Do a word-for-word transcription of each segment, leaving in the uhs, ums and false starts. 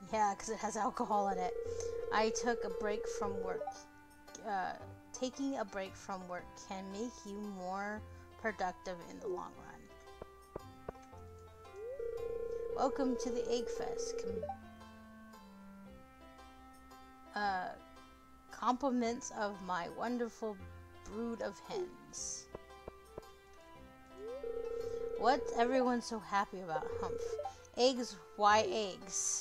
Yeah, because it has alcohol in it. I took a break from work. Uh, taking a break from work can make you more productive in the long run. Welcome to the Egg Fest. Com uh, compliments of my wonderful brood of hens. What's everyone so happy about, Humph? Eggs, why eggs?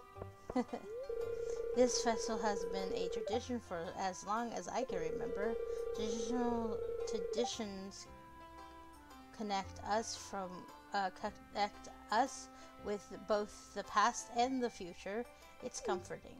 This festival has been a tradition for as long as I can remember. Traditional traditions connect us from uh, connect us with both the past and the future. It's comforting.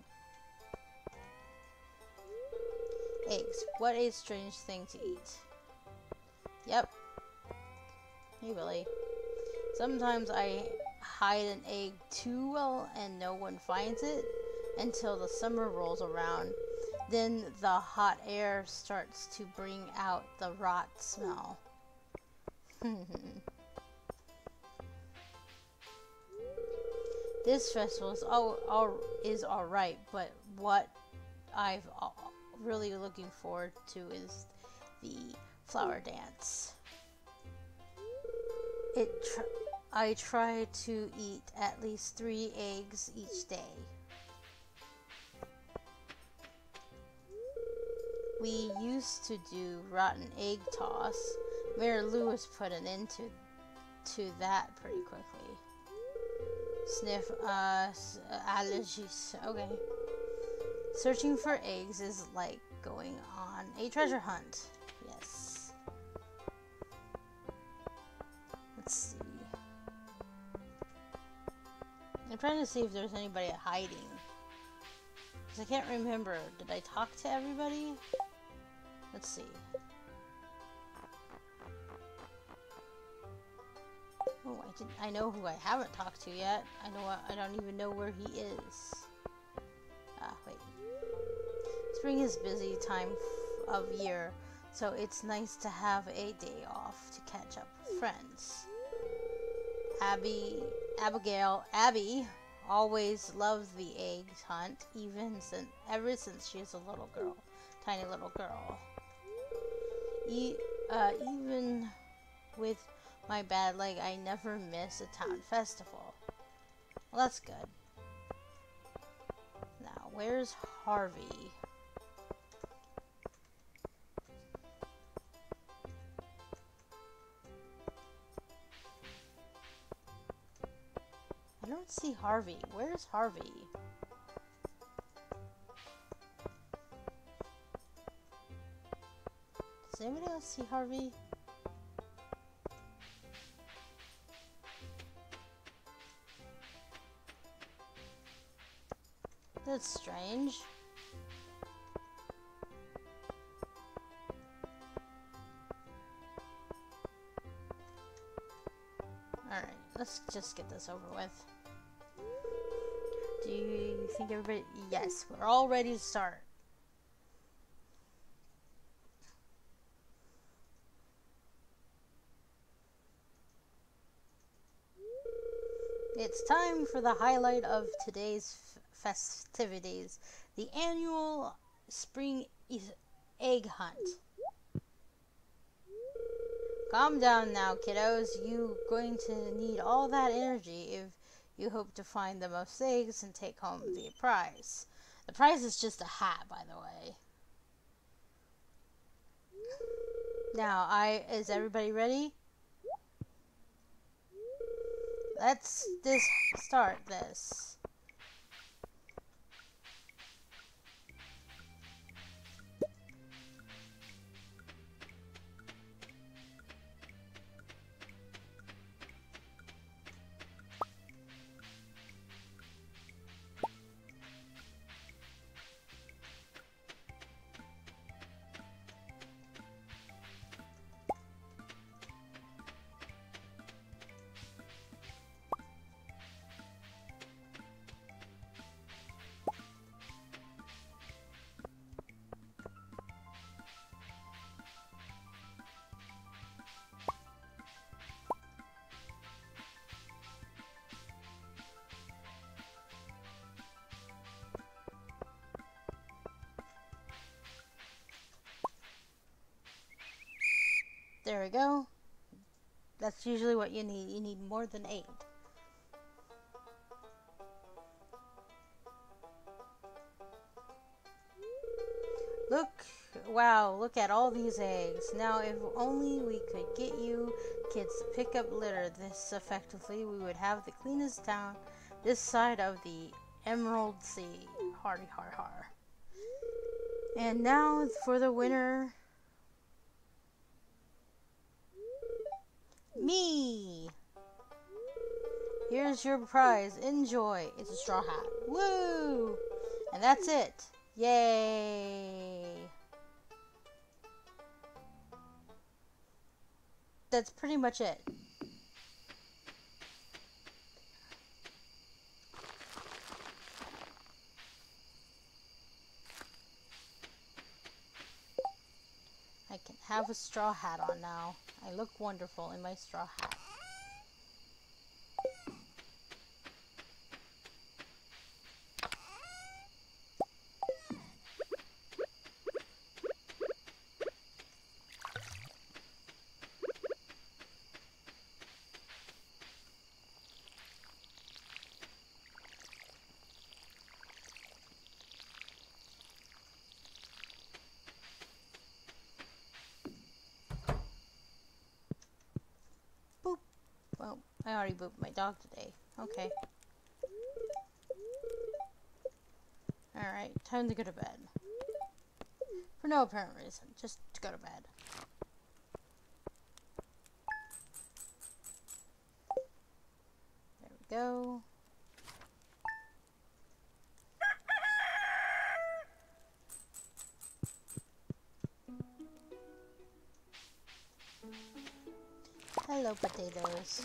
Eggs. What a strange thing to eat. Yep. Hey, Billy. Sometimes I hide an egg too well and no one finds it until the summer rolls around. Then the hot air starts to bring out the rot smell. This festival is all, all is all right, but what I've all, really looking forward to is the flower dance. It tr I try to eat at least three eggs each day. We used to do rotten egg toss. Mayor Lewis put an end to, to that pretty quickly. Sniff, uh, allergies. Okay. Searching for eggs is like going on a treasure hunt. Yes. Let's see. I'm trying to see if there's anybody hiding. Because I can't remember. Did I talk to everybody? Let's see. Oh, I didn't. I know who I haven't talked to yet. I know. I don't even know where he is. Ah, wait. Spring is busy time of year, so it's nice to have a day off to catch up with friends. Abby, Abigail, Abby always loved the egg hunt, even since ever since she's a little girl, tiny little girl. E uh, even with my bad leg, I never miss a town festival. Well, that's good. Now, where's Harvey? I don't see Harvey. Where's Harvey? Does anybody else see Harvey? That's strange. Alright, let's just get this over with. Do you think everybody... Yes, we're all ready to start. It's time for the highlight of today's festivities, the annual spring egg hunt. Calm down now, kiddos. You're going to need all that energy if you hope to find the most eggs and take home the prize. The prize is just a hat, by the way. Now, I is everybody ready? Let's this start this. There we go. That's usually what you need. You need more than eight. Look, wow, look at all these eggs. Now, if only we could get you kids to pick up litter this effectively, we would have the cleanest town this side of the Emerald Sea. Hardy har har. And now for the winner. Me! Here's your prize. Enjoy. It's a straw hat. Woo! And that's it. Yay! That's pretty much it. I can have a straw hat on now. I look wonderful in my straw hat. Well, I already booped my dog today. Okay. Alright, time to go to bed. For no apparent reason, just to go to bed. There we go. Hello, potatoes.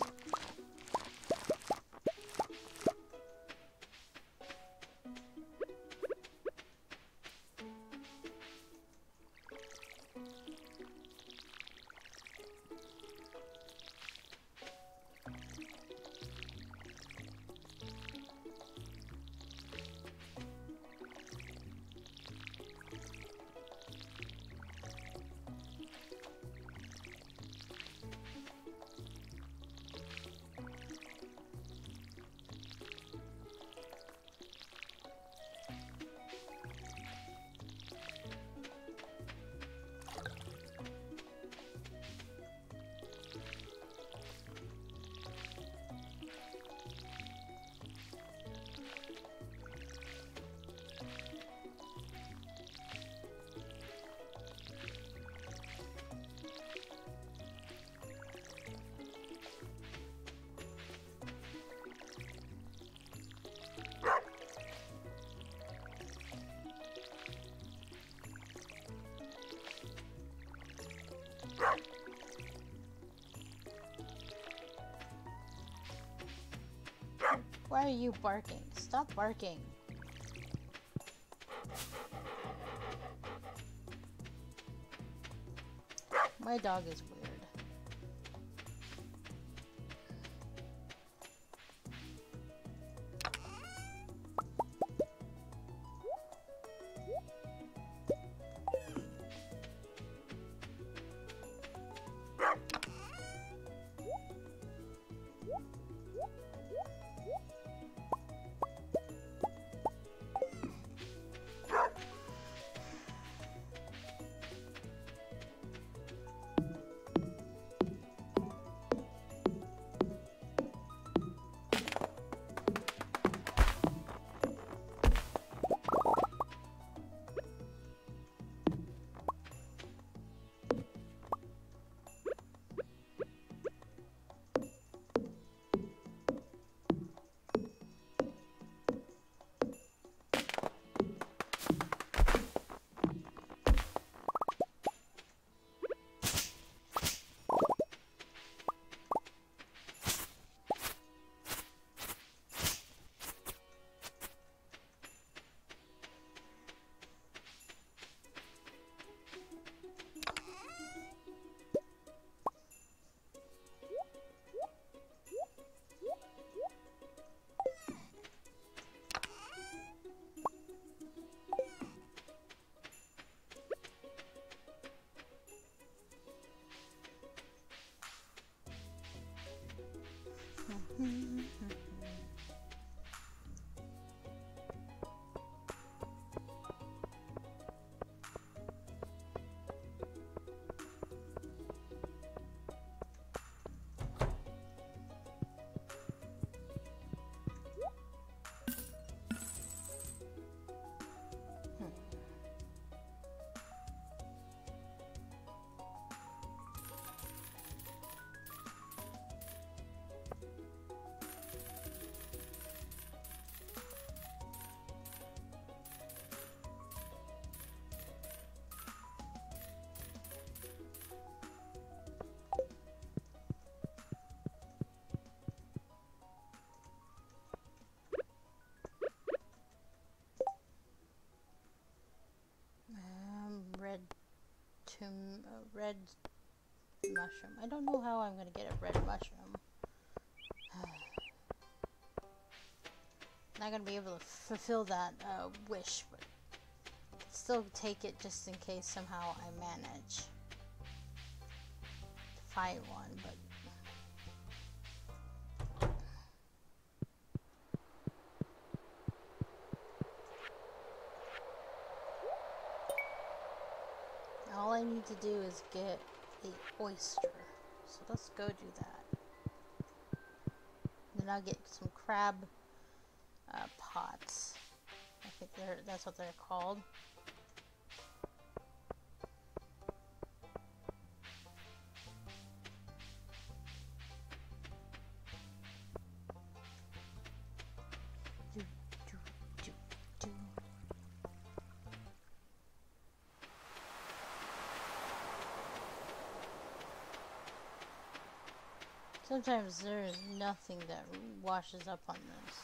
Why are you barking? Stop barking. My dog is weird. him a red mushroom. I don't know how I'm gonna get a red mushroom. Not gonna be able to fulfill that uh, wish, but still take it just in case somehow I manage to find one. But all I need to do is get a oyster. So let's go do that. Then I'll get some crab uh, pots. I think they're that's what they're called. Do, do, do, do. Sometimes there is nothing that washes up on this.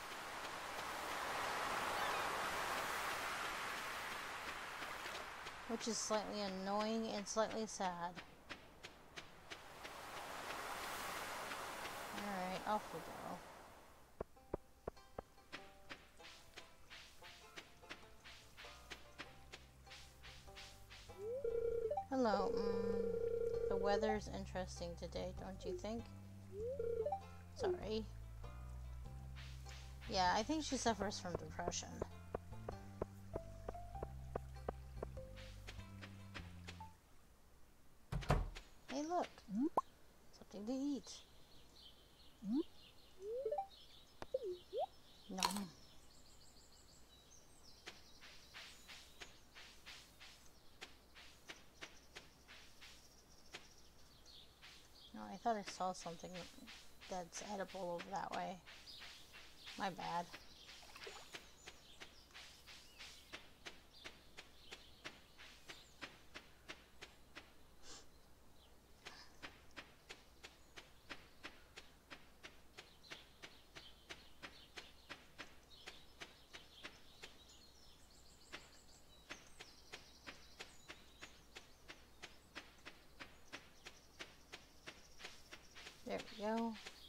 Which is slightly annoying and slightly sad. Alright, off we go. Hello, mm, the weather's interesting today, don't you think? Sorry. Yeah, I think she suffers from depression. Hey, look. Something to eat. Nom. No, I thought I saw something that's edible over that way. My bad. There we go.